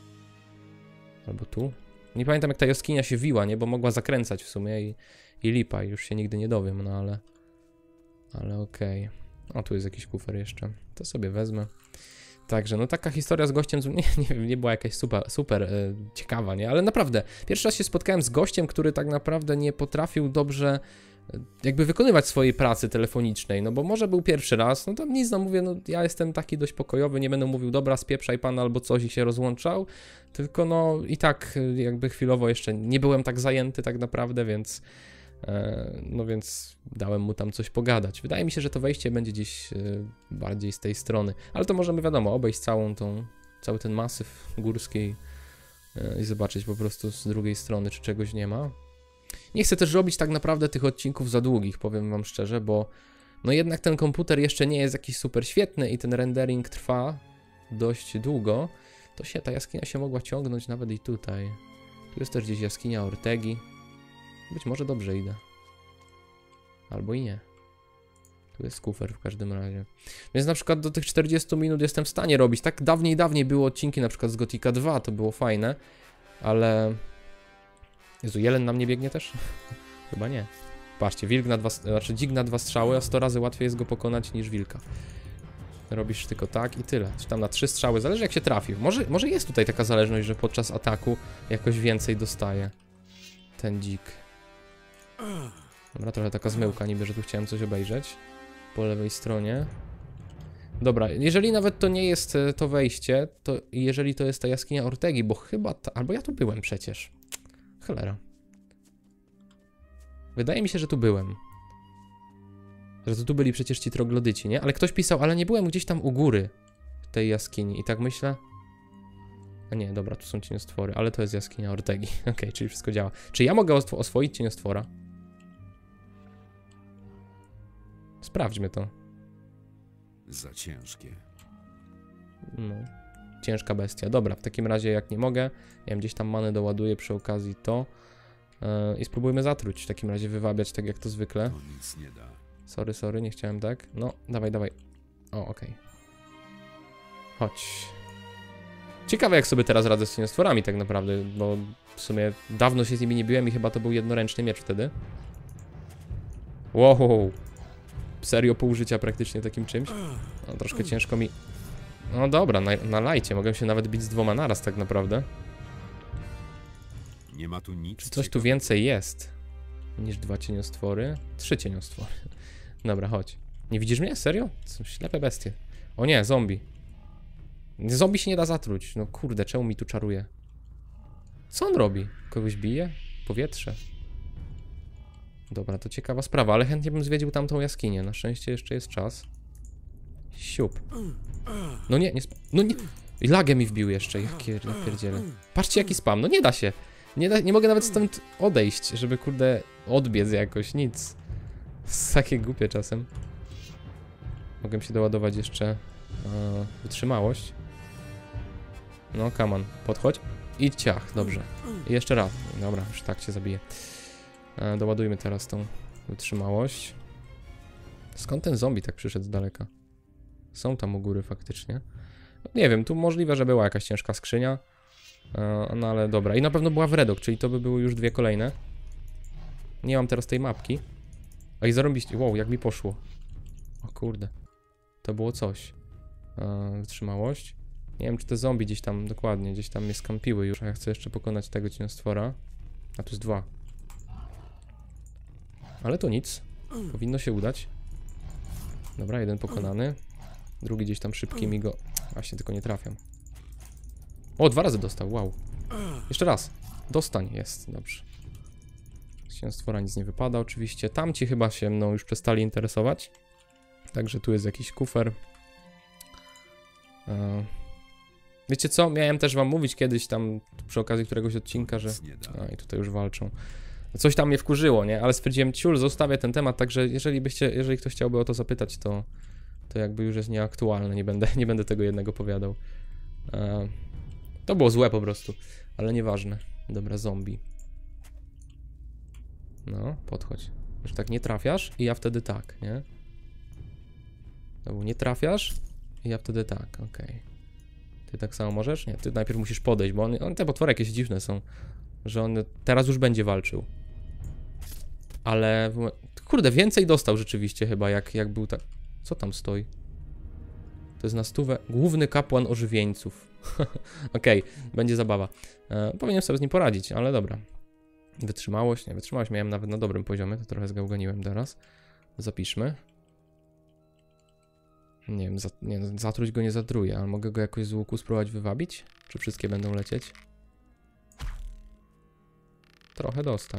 Albo tu. Nie pamiętam, jak ta jaskinia się wiła, nie? Bo mogła zakręcać w sumie i, i lipa. Już się nigdy nie dowiem, no ale... Ale okej. Okay. O, tu jest jakiś kufer jeszcze. To sobie wezmę. Także, no taka historia z gościem, z... nie, nie wiem, nie była jakaś super, super e, ciekawa, nie? Ale naprawdę, pierwszy raz się spotkałem z gościem, który tak naprawdę nie potrafił dobrze jakby wykonywać swojej pracy telefonicznej, no bo może był pierwszy raz, no to nic, no mówię, no ja jestem taki dość pokojowy, nie będę mówił, dobra, spieprzaj pan albo coś i się rozłączał, tylko no i tak jakby chwilowo jeszcze nie byłem tak zajęty tak naprawdę, więc e, no więc dałem mu tam coś pogadać. Wydaje mi się, że to wejście będzie gdzieś e, bardziej z tej strony, ale to możemy, wiadomo, obejść całą tą, cały ten masyw górski e, i zobaczyć po prostu z drugiej strony, czy czegoś nie ma. Nie chcę też robić tak naprawdę tych odcinków za długich, powiem wam szczerze, bo no jednak ten komputer jeszcze nie jest jakiś super świetny i ten rendering trwa dość długo, to się ta jaskinia się mogła ciągnąć nawet i tutaj. Tu jest też gdzieś jaskinia Ortegi. Być może dobrze idę. Albo i nie. Tu jest kufer w każdym razie. Więc na przykład do tych czterdziestu minut jestem w stanie robić. Tak dawniej, dawniej były odcinki na przykład z Gothica dwa, to było fajne, ale... Jezu, jeleń na mnie biegnie też? Chyba nie. Patrzcie, wilk na dwa, znaczy dzik na dwa strzały, a sto razy łatwiej jest go pokonać niż wilka. Robisz tylko tak i tyle. Czy tam na trzy strzały, zależy jak się trafi. Może, może jest tutaj taka zależność, że podczas ataku jakoś więcej dostaje ten dzik. Dobra, trochę taka zmyłka niby, że tu chciałem coś obejrzeć. Po lewej stronie. Dobra, jeżeli nawet to nie jest to wejście, to jeżeli to jest ta jaskinia Ortegi, bo chyba ta, albo ja tu byłem przecież. Cholera. Wydaje mi się, że tu byłem. Że to tu byli przecież ci troglodyci, nie? Ale ktoś pisał, ale nie byłem gdzieś tam u góry w tej jaskini. I tak myślę... A nie, dobra, tu są cieniostwory, ale to jest jaskinia Ortegi. Okej, okay, czyli wszystko działa. Czy ja mogę oswo oswoić cieniostwora? Sprawdźmy to. Za ciężkie. No. Ciężka bestia. Dobra, w takim razie jak nie mogę, nie wiem, gdzieś tam manę doładuję przy okazji to yy, i spróbujmy zatruć, w takim razie wywabiać tak jak to zwykle. To nic nie da. Sorry, sorry, nie chciałem tak. No, dawaj, dawaj. O, okej. Okay. Chodź. Ciekawe jak sobie teraz radzę z cieniostworami tak naprawdę, bo w sumie dawno się z nimi nie biłem i chyba to był jednoręczny miecz wtedy. Wow. Serio pół życia praktycznie takim czymś. No, troszkę ciężko mi... No dobra, na, na lajcie. Mogę się nawet bić z dwoma naraz tak naprawdę. Nie ma tu nic. Czy coś tu więcej jest niż dwa cieniostwory? Trzy cieniostwory. Dobra, chodź. Nie widzisz mnie? Serio? Są ślepe bestie. O nie, zombie. Zombie się nie da zatruć. No kurde, czemu mi tu czaruje? Co on robi? Kogoś bije? Powietrze. Dobra, to ciekawa sprawa, ale chętnie bym zwiedził tamtą jaskinię. Na szczęście jeszcze jest czas. Siup. No nie, nie sp... No nie... I lagę mi wbił jeszcze, jakie ja pierdzielę. Patrzcie jaki spam, no nie da się. Nie, da, nie mogę nawet stąd odejść, żeby kurde odbiec jakoś, nic. Takie głupie czasem. Mogę się doładować jeszcze e, wytrzymałość. No, come on, podchodź. I ciach, dobrze. I jeszcze raz, dobra, już tak cię zabiję. E, doładujmy teraz tą wytrzymałość. Skąd ten zombie tak przyszedł z daleka? Są tam u góry faktycznie. Nie wiem, tu możliwe, że była jakaś ciężka skrzynia. E, no ale dobra. I na pewno była w Redok, czyli to by były już dwie kolejne. Nie mam teraz tej mapki. A i zarąbiście. Wow, jak mi poszło. O kurde. To było coś. E, wytrzymałość. Nie wiem, czy te zombie gdzieś tam, dokładnie, gdzieś tam mnie skampiły już. A ja chcę jeszcze pokonać tego cieniostwora. A tu jest dwa. Ale to nic. Powinno się udać. Dobra, jeden pokonany. Drugi gdzieś tam szybki mi go... Właśnie, tylko nie trafiam. O, dwa razy dostał, wow. Jeszcze raz. Dostań, jest, dobrze. Z cieniostwora nic nie wypada oczywiście. Tamci chyba się mną już przestali interesować. Także tu jest jakiś kufer. E... Wiecie co? Miałem też wam mówić kiedyś tam przy okazji któregoś odcinka, że... A, i tutaj już walczą. coś tam mnie wkurzyło, nie? Ale stwierdziłem, ciul, zostawię ten temat, także jeżeli byście, jeżeli ktoś chciałby o to zapytać, to, to jakby już jest nieaktualne, nie będę, nie będę tego jednego powiadał. E, to było złe po prostu, ale nieważne. Dobra, zombie. No, podchodź. Już tak nie trafiasz i ja wtedy tak, nie? No, nie trafiasz i ja wtedy tak, okej. Okay. Ty tak samo możesz? Nie, ty najpierw musisz podejść, bo on, on, te potwory jakieś dziwne są, że on teraz już będzie walczył. Ale, kurde, więcej dostał rzeczywiście chyba, jak, jak był tak... Co tam stoi? To jest na stówę. Główny kapłan ożywieńców. Okej, okay, będzie zabawa. E, powinienem sobie z nim poradzić, ale dobra. Wytrzymałość? Nie, wytrzymałość miałem nawet na dobrym poziomie, to trochę zgałganiłem teraz. Zapiszmy. Nie wiem, za, nie, zatruć go nie zatruję, ale mogę go jakoś z łuku spróbować wywabić? Czy wszystkie będą lecieć? Trochę dostał.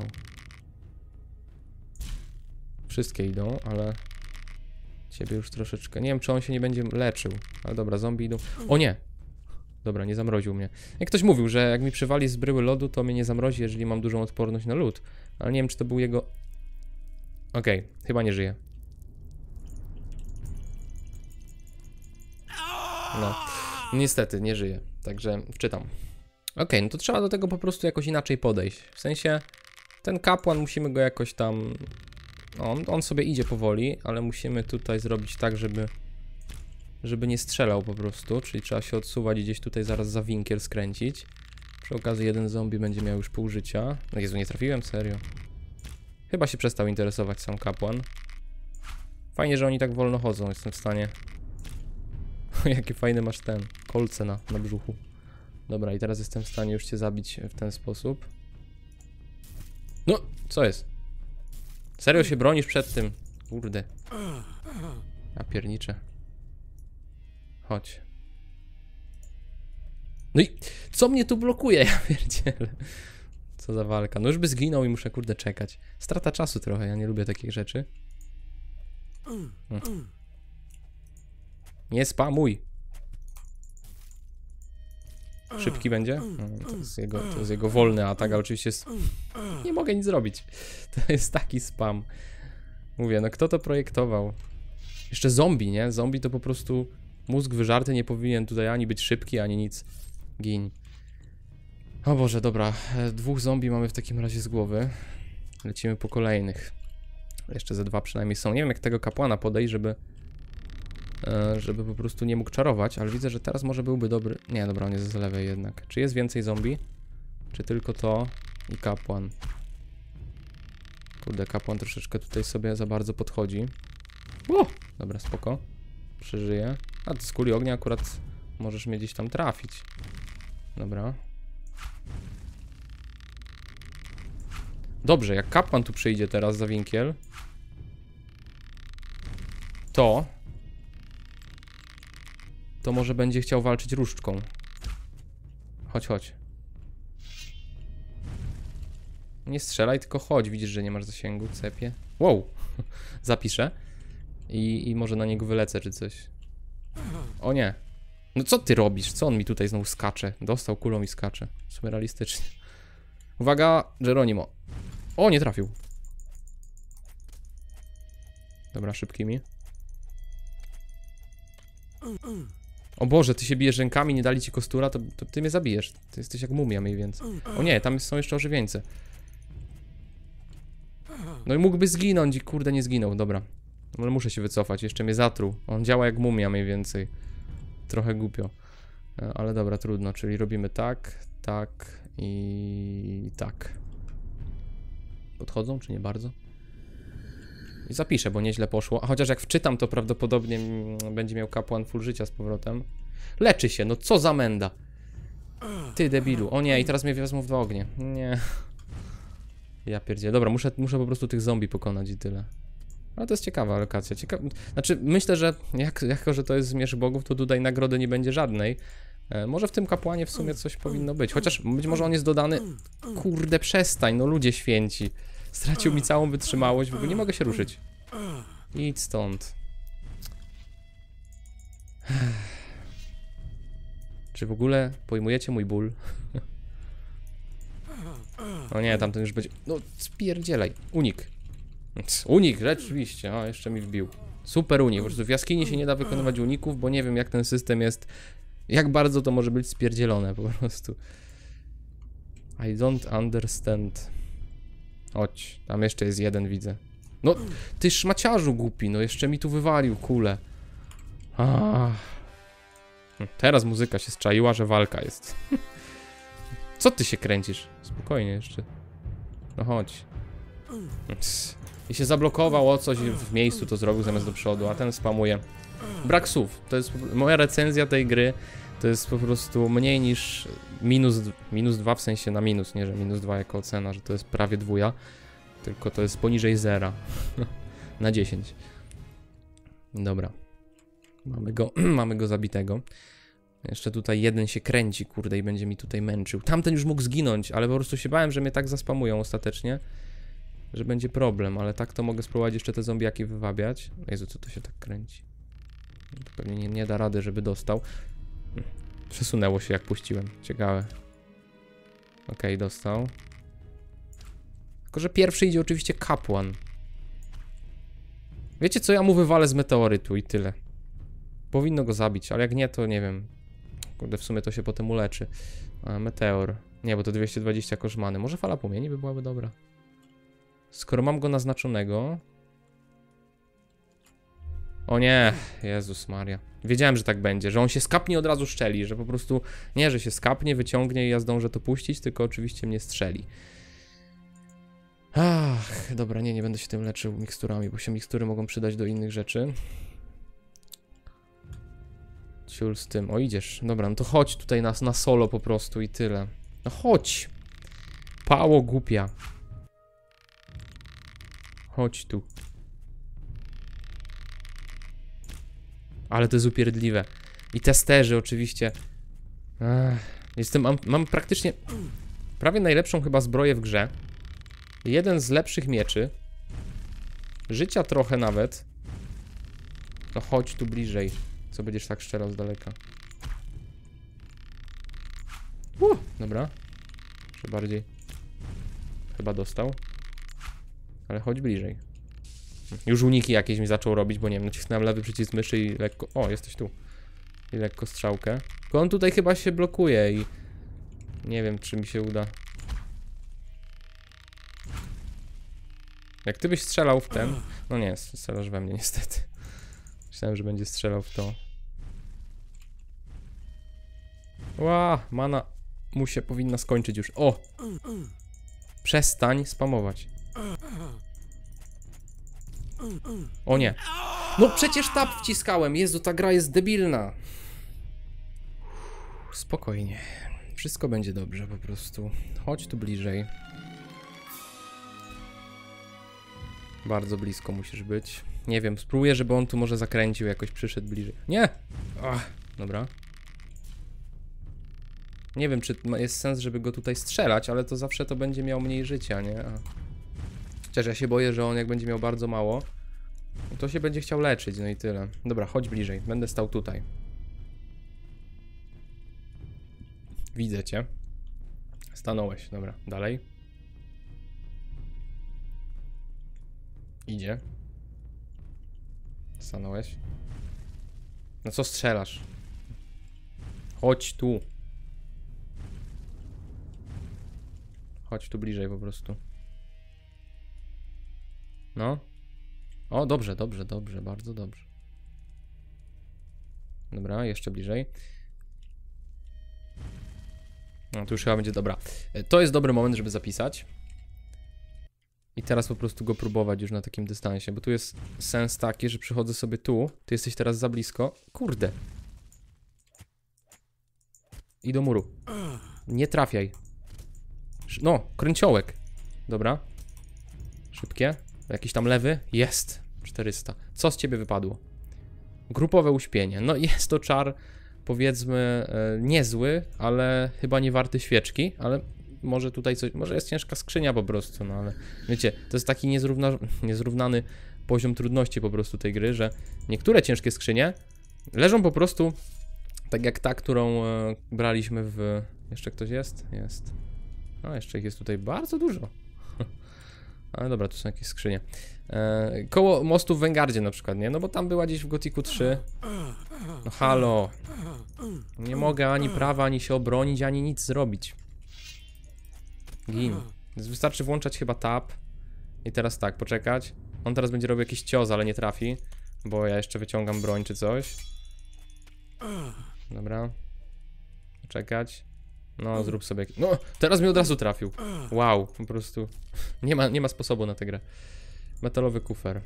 Wszystkie idą, ale... Ciebie już troszeczkę... Nie wiem, czy on się nie będzie leczył. Ale dobra, zombie idą... O nie! Dobra, nie zamroził mnie. Jak ktoś mówił, że jak mi przywali z bryły lodu, to mnie nie zamrozi, jeżeli mam dużą odporność na lód. Ale nie wiem, czy to był jego... Okej, okay, chyba nie żyje. No, niestety, nie żyje. Także wczytam. Okej, okay, no to trzeba do tego po prostu jakoś inaczej podejść. W sensie, ten kapłan musimy go jakoś tam... On, on sobie idzie powoli, ale musimy tutaj zrobić tak, żeby... Żeby nie strzelał po prostu, czyli trzeba się odsuwać i gdzieś tutaj zaraz za winkiel skręcić. Przy okazji jeden zombie będzie miał już pół życia. No Jezu, nie trafiłem? Serio. Chyba się przestał interesować sam kapłan. Fajnie, że oni tak wolno chodzą, jestem w stanie... Jakie fajne masz ten, kolce na, na brzuchu. Dobra, i teraz jestem w stanie już cię zabić w ten sposób. No, co jest? Serio się bronisz przed tym? Kurde. Ja pierniczę. Chodź. No i co mnie tu blokuje? Ja pierdzielę. Co za walka. No już by zginął i muszę, kurde, czekać. Strata czasu trochę, ja nie lubię takich rzeczy. Hmm. Nie spamuj. Szybki będzie? No, to, jest jego, to jest jego wolny atak, ale oczywiście jest... Nie mogę nic zrobić. To jest taki spam. Mówię, no kto to projektował? Jeszcze zombie, nie? Zombie to po prostu mózg wyżarty, nie powinien tutaj ani być szybki, ani nic. Gin. O Boże, dobra. Dwóch zombie mamy w takim razie z głowy. Lecimy po kolejnych. Jeszcze ze dwa przynajmniej są. Nie wiem, jak tego kapłana podejść, żeby... żeby po prostu nie mógł czarować, ale widzę, że teraz może byłby dobry... Nie, dobra, on jest z lewej jednak. Czy jest więcej zombie? Czy tylko to i kapłan? Kurde, kapłan troszeczkę tutaj sobie za bardzo podchodzi. O! Dobra, spoko. Przeżyje. A ty z kuli ognia akurat możesz mnie gdzieś tam trafić. Dobra. Dobrze, jak kapłan tu przyjdzie teraz za winkiel, to... to może będzie chciał walczyć różdżką. Chodź, chodź. Nie strzelaj, tylko chodź. Widzisz, że nie masz zasięgu, cepie. Wow! Zapiszę. I, I może na niego wylecę, czy coś. O nie. No co ty robisz? Co on mi tutaj znowu skacze? Dostał kulą i skacze. W sumie realistycznie. Uwaga, Geronimo. O, nie trafił. Dobra, szybkimi. O Boże, ty się bijesz rękami, nie dali ci kostura, to, to ty mnie zabijesz. Ty jesteś jak mumia mniej więcej. O nie, tam są jeszcze ożywieńce. No i mógłby zginąć i kurde nie zginął, dobra. Ale muszę się wycofać, jeszcze mnie zatruł. On działa jak mumia mniej więcej. Trochę głupio. Ale dobra, trudno, czyli robimy tak, tak i tak. Podchodzą, czy nie bardzo? I zapiszę, bo nieźle poszło. A chociaż jak wczytam, to prawdopodobnie będzie miał kapłan full życia z powrotem. Leczy się, no co za menda. Ty debilu. O nie, i teraz mnie wezmą w dwa ognie. Nie. Ja pierdzielę. Dobra, muszę, muszę po prostu tych zombie pokonać i tyle. Ale to jest ciekawa lokacja. Cieka... Znaczy, myślę, że jak, jako, że to jest Zmierzch Bogów, to tutaj nagrody nie będzie żadnej. E, może w tym kapłanie w sumie coś powinno być. Chociaż być może on jest dodany... Kurde, przestań, no ludzie święci. Stracił mi całą wytrzymałość, w ogóle nie mogę się ruszyć. Idź stąd. Czy w ogóle pojmujecie mój ból? O nie, tamten już będzie... No, spierdzielaj. Unik. Unik, rzeczywiście. O, jeszcze mi wbił. Super unik. Po prostu w jaskini się nie da wykonywać uników, bo nie wiem, jak ten system jest... Jak bardzo to może być spierdzielone, po prostu. I don't understand. Chodź, tam jeszcze jest jeden, widzę. No, ty szmaciarzu głupi, no jeszcze mi tu wywalił kulę. Ah. Teraz muzyka się zczaiła, że walka jest. Co ty się kręcisz? Spokojnie jeszcze. No chodź. I się zablokował o coś w miejscu, to zrobił zamiast do przodu, a ten spamuje. Brak słów. To jest moja recenzja tej gry. To jest po prostu mniej niż minus, minus dwa, w sensie na minus, nie że minus dwa jako ocena, że to jest prawie dwuja. Tylko to jest poniżej zera. Na dziesięć. Dobra. Mamy go, mamy go zabitego. Jeszcze tutaj jeden się kręci, kurde, i będzie mi tutaj męczył. Tamten już mógł zginąć, ale po prostu się bałem, że mnie tak zaspamują ostatecznie, że będzie problem, ale tak to mogę spróbować jeszcze te zombiaki wywabiać. Jezu, co to się tak kręci? To pewnie nie, nie da rady, żeby dostał. Przesunęło się, jak puściłem. Ciekawe. Okej, okay, dostał. Tylko, że pierwszy idzie oczywiście kapłan. Wiecie co, ja mu wywalę z meteorytu i tyle. Powinno go zabić, ale jak nie, to nie wiem. Kurde, w sumie to się potem uleczy. A, meteor. Nie, bo to dwieście dwadzieścia koszmany. Może fala płomieni by byłaby dobra. Skoro mam go naznaczonego... O nie, Jezus Maria. Wiedziałem, że tak będzie, że on się skapnie od razu szczeli, że po prostu... Nie, że się skapnie, wyciągnie i ja zdążę to puścić, tylko oczywiście mnie strzeli. Ach, dobra, nie, nie będę się tym leczył miksturami, bo się mikstury mogą przydać do innych rzeczy. Ciul z tym. O, idziesz. Dobra, no to chodź tutaj nas na solo po prostu i tyle. No chodź. Pało głupia. Chodź tu. Ale to jest upierdliwe. I testerzy oczywiście. Ech, jestem, mam, mam praktycznie prawie najlepszą chyba zbroję w grze. Jeden z lepszych mieczy. Życia trochę nawet. No chodź tu bliżej. Co będziesz tak strzelał z daleka? Uh, dobra. Jeszcze bardziej. Chyba dostał. Ale chodź bliżej. Już uniki jakieś mi zaczął robić, bo nie wiem, nacisnąłem lewy przycisk myszy i lekko... O, jesteś tu. I lekko strzałkę. Tylko on tutaj chyba się blokuje i... Nie wiem, czy mi się uda. Jak ty byś strzelał w ten... No nie, strzelasz we mnie niestety. Myślałem, że będzie strzelał w to. Ła, mana mu się powinna skończyć już. O! Przestań spamować. O nie. No przecież tab wciskałem. Jezu, ta gra jest debilna. Spokojnie. Wszystko będzie dobrze po prostu. Chodź tu bliżej. Bardzo blisko musisz być. Nie wiem, spróbuję, żeby on tu może zakręcił, jakoś przyszedł bliżej. Nie! Ach, dobra. Nie wiem, czy jest sens, żeby go tutaj strzelać, ale to zawsze to będzie miał mniej życia, nie? A. Chociaż ja się boję, że on jak będzie miał bardzo mało, to się będzie chciał leczyć, no i tyle. Dobra, chodź bliżej. Będę stał tutaj. Widzę cię. Stanąłeś, dobra. Dalej. Idzie. Stanąłeś. No co strzelasz? Chodź tu. Chodź tu bliżej po prostu. No. O, dobrze, dobrze, dobrze, bardzo dobrze. Dobra, jeszcze bliżej. No, tu już chyba będzie dobra. To jest dobry moment, żeby zapisać. I teraz po prostu go próbować już na takim dystansie, bo tu jest sens taki, że przychodzę sobie tu. Ty jesteś teraz za blisko. Kurde. I do muru. Nie trafiaj. No, kręciołek. Dobra. Szybkie. Jakiś tam lewy. Jest. czterysta. Co z ciebie wypadło? Grupowe uśpienie. No jest to czar, powiedzmy, e, niezły, ale chyba nie warty świeczki, ale może tutaj coś, może jest ciężka skrzynia po prostu, no ale wiecie, to jest taki niezrówna, niezrównany poziom trudności po prostu tej gry, że niektóre ciężkie skrzynie leżą po prostu tak jak ta, którą e, braliśmy w... Jeszcze ktoś jest? Jest. A, jeszcze ich jest tutaj bardzo dużo. Ale dobra, tu są jakieś skrzynie. E, koło mostu w Wengardzie na przykład, nie? No bo tam była gdzieś w Gothicu trzy. No halo. Nie mogę ani prawa, ani się obronić, ani nic zrobić. Gin. Więc wystarczy włączać chyba tab. I teraz tak, poczekać. On teraz będzie robił jakiś cios, ale nie trafi. Bo ja jeszcze wyciągam broń czy coś. Dobra. Poczekać. No, zrób sobie... No, teraz mi od razu trafił. Wow, po prostu... Nie ma, nie ma sposobu na tę grę. Metalowy kufer.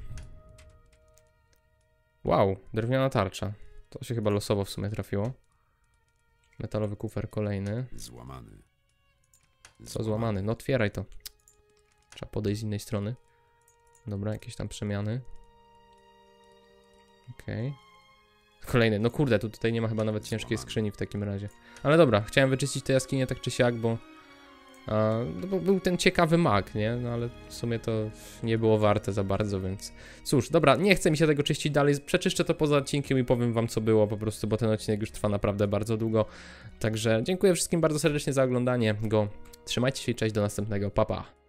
Wow, drewniana tarcza. To się chyba losowo w sumie trafiło. Metalowy kufer kolejny. Złamany. Co złamany? No otwieraj to. Trzeba podejść z innej strony. Dobra, jakieś tam przemiany. Okej. Okay. Kolejny, no kurde, tu tutaj nie ma chyba nawet ciężkiej skrzyni w takim razie. Ale dobra, chciałem wyczyścić tę jaskinię tak czy siak, bo, a, no bo był ten ciekawy mag, nie? No ale w sumie to nie było warte za bardzo, więc... Cóż, dobra, nie chcę mi się tego czyścić dalej, przeczyszczę to poza odcinkiem i powiem wam co było po prostu, bo ten odcinek już trwa naprawdę bardzo długo. Także dziękuję wszystkim bardzo serdecznie za oglądanie go. Trzymajcie się i cześć, do następnego, pa pa.